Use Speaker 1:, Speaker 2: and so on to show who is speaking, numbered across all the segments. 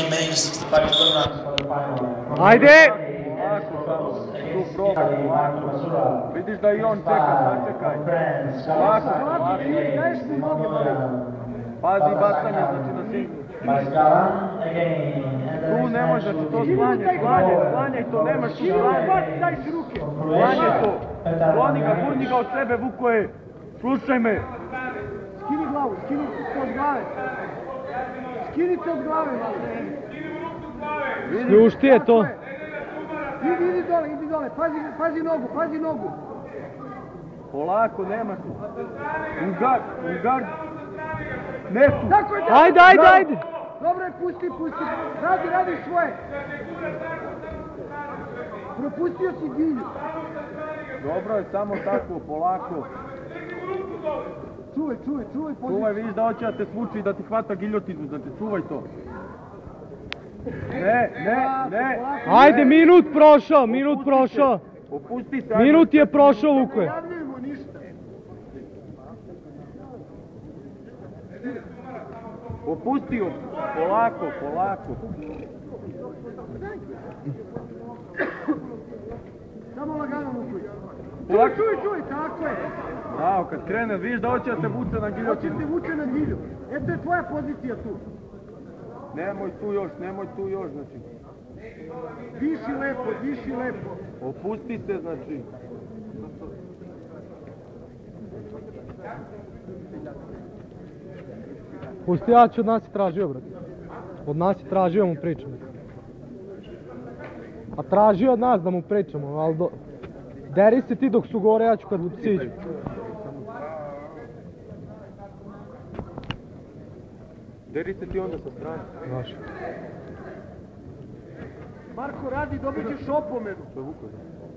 Speaker 1: remaining 65 swim rounds for the final.
Speaker 2: Ajde!
Speaker 3: Tu proba, vidiš da i on čeka, sačekaj. Lako, daješ mu noge, pazi bacanje, znači na singlu. Tu ne može, znači to sklanjaj to, nemaš tu sklanjaj. Daj si ruke. Sklanjaj to, skloni ga, gurni ga od sebe, Vukoje. Slušaj me. Skini glavu, skini se od glave. Skini se od glave.
Speaker 2: Ljušti je to.
Speaker 3: Idi dole, pazi nogu. Polako, nema tu. U gard. Ne tu.
Speaker 2: Ajde.
Speaker 3: Dobro je, pusti. Radi svoje. Propustio si Gilju. Dobro je, samo tako, polako. Čuvaj poziciju. Čuvaj, vidiš da hoće da te svuči i da ti hvata giljotinu, da te čuvaj to. Ne.
Speaker 2: Ajde, minut prošao.
Speaker 3: Opusti se.
Speaker 2: Minut je prošao, Vukoje.
Speaker 3: Opustio, polako. Samo lagano Vukoje. Čuj, tako je. Bravo, kad krene, vidiš da hoće da te vuče na giljotinu. Hoće te vuče na gilju. Eto je tvoja pozicija tu. Nemoj tu još, znači. Diši lepo. Opusti se, znači.
Speaker 2: Pusti, ja ću od nas i tražio, brate. Od nas i tražio mu pričamo. A tražio od nas da mu pričamo, ali deri se ti dok su gore, ja ću kad siđu.
Speaker 3: Deri se ti onda sa strane.
Speaker 2: Znaš.
Speaker 3: Marko, radi, dobit ćeš opomenu. To je Vukoje.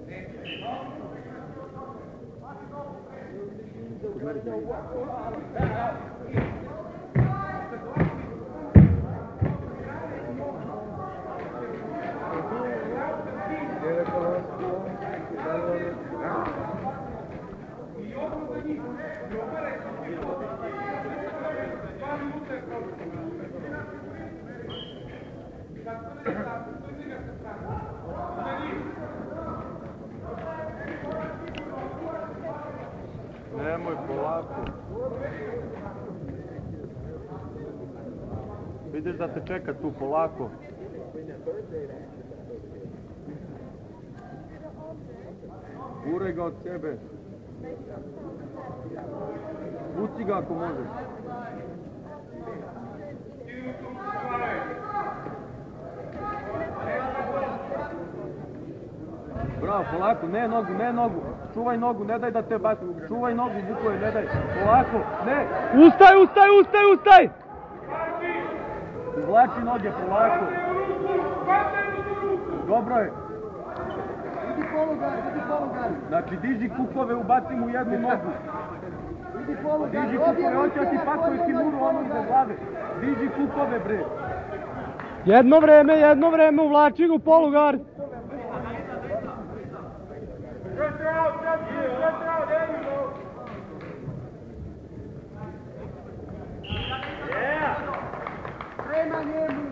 Speaker 3: Nemoj, polako. Vidiš da te čeka tu, polako. Guraj ga od sebe. Puci ga ako možeš. Bravo, polako, ne nogu. Čuvaj nogu, ne daj da te baci. Čuvaj nogu, Vukoje, ne daj. Polako, ne.
Speaker 2: Ustaj!
Speaker 3: Izvlači noge, polako. Dobro je. Idi polugar. Znači, diži kukove, ubaci mu jednu nogu. Diži kukove, hoće da ti pakuje kimuru ono iza glave. Diži kukove, bre.
Speaker 2: Jedno vreme, uvlači ga u polugar.
Speaker 3: Prema njemu,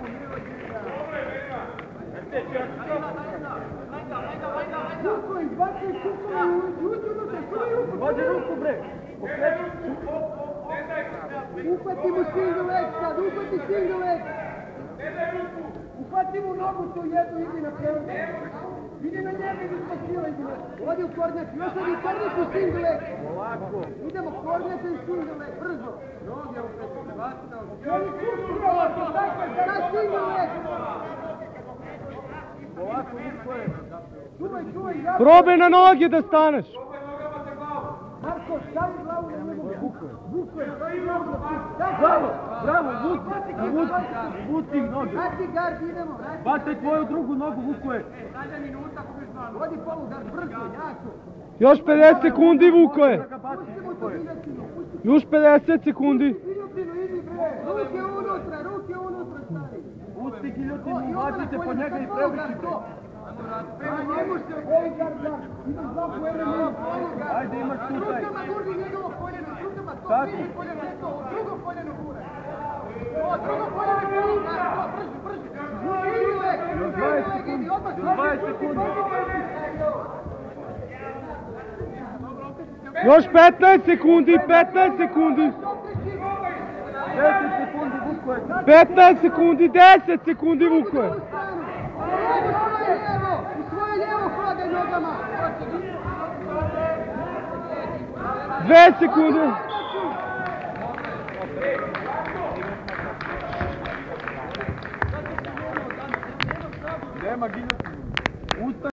Speaker 3: Vukoje, izbaci kukove, uđu do te, vođe ruku, bre. Upati mu single leg sad, upati mu nogu tu jednu, idi na prvom. Idi na njega, idi po sila, odi u kornjač, još odi kornjač u single leg. Idemo kornjač i single leg, brzo. Noge u petu, bacno. Na single leg. Polako, Vukoje. Čuvaj,
Speaker 2: Probaj na noge da staneš.
Speaker 3: Marko, stavi glavu na njegu. Vukoje, stavi glavu na njegu. Bravo, vuci noge. Vrati gard, idemo, vrati. Bacaj tvoju drugu nogu, Vukoje. Sada minuta, vodi polugard, brzo, jako.
Speaker 2: Još 50 sekundi, Vukoje. Još 50 sekundi.
Speaker 3: Ruke unutra stavi. Pusti giljotinu, ubacite po njega i prevrćite. Njemu se polugard, imaš dva poena. Ajde, imaš tu taj. Tako. Drugo poljeno gura. Drugo poljeno gura. Brzo.
Speaker 2: Još 15 sekundi, 15 sekundi.
Speaker 3: 10 sekundi Vukoje.
Speaker 2: 15 sekundi, 10 sekundi Vukoje.
Speaker 4: U svoje lijevo hodaj nogama.
Speaker 2: 2 sekunde.
Speaker 3: Nema ginati.